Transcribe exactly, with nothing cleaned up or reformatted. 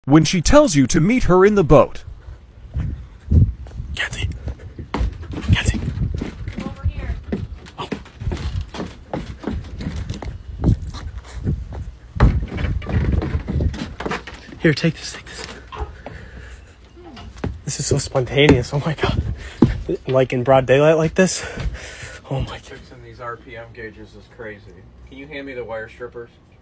when she tells you to meet her in the boat. Kenzie. Kenzie. Over here. Oh. Here, take this, take this. This is so spontaneous. Oh my god. Like in broad daylight like this. Oh my god. Fixing these R P M gauges is crazy. Can you hand me the wire strippers?